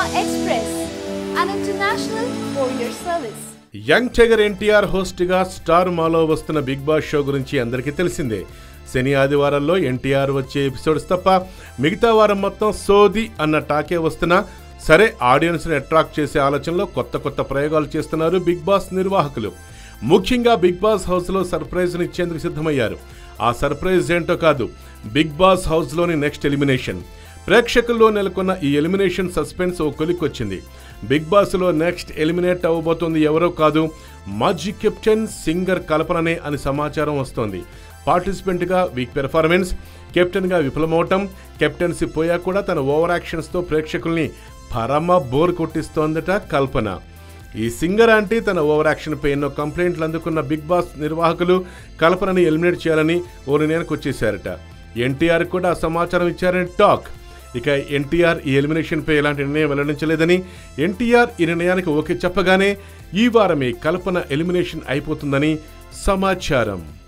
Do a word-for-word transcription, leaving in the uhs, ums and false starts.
Express, an international courier service. Ntr N T R host గా star మాలో వస్తున్న big boss show గురించి అందరికీ తెలిసిందే. శని ఆదివారాల్లో ఎన్టీఆర్ వచ్చే ఎపిసోడ్స్ తప్ప మిగతా వారం మొత్తం సోది అన్న టాకే వస్తున్నా సరే ఆడియన్స్ ని అట్రాక్ట్ చేసే ఆలోచనలో కొత్త కొత్త ప్రయోగాలు చేస్తున్నారు బిగ్ బాస్ నిర్వాహకులు. ముఖ్యంగా బిగ్ బాస్ హౌస్ లో సర్ప్రైజ్ ని ఇచ్చేందుకు సిద్ధమయ్యారు. ఆ సర్ప్రైజ్ ఏంటో కాదు, బిగ్ బాస్ హౌస్ లోని నెక్స్ట్ ఎలిమినేషన్. ప్రేక్షకుల్లో నెలకొన్న ఈ ఎలిమినేషన్ సస్పెన్స్ ఓ కొలిక్కొచ్చింది. బిగ్ బాస్ లో నెక్స్ట్ ఎలిమినేట్ అవ్వబోతోంది ఎవరో కాదు, మాజీ కెప్టెన్ సింగర్ కల్పననే అని సమాచారం వస్తోంది. పార్టిసిపెంట్ గా వీక్ పెర్ఫార్మెన్స్, కెప్టెన్ గా విఫలమవటం, కెప్టెన్సీ పోయా కూడా తన ఓవర్ యాక్షన్స్ తో ప్రేక్షకుల్ని పరమ బోర్ కొట్టిస్తోందట కల్పన. ఈ సింగర్ ఆంటీ తన ఓవర్ యాక్షన్ పై ఎన్నో కంప్లైంట్లు అందుకున్న బిగ్ బాస్ నిర్వాహకులు కల్పనని ఎలిమినేట్ చేయాలని ఓ నిర్ణయానికి వచ్చేశారట. ఎన్టీఆర్ కూడా సమాచారం ఇచ్చారని టాక్. ఇక ఎన్టీఆర్ ఈ ఎలిమినేషన్ పై ఎలాంటి నిర్ణయం వెల్లడించలేదని, ఎన్టీఆర్ ఈ నిర్ణయానికి ఓకే చెప్పగానే ఈ వారమే కల్పన ఎలిమినేషన్ అయిపోతుందని సమాచారం.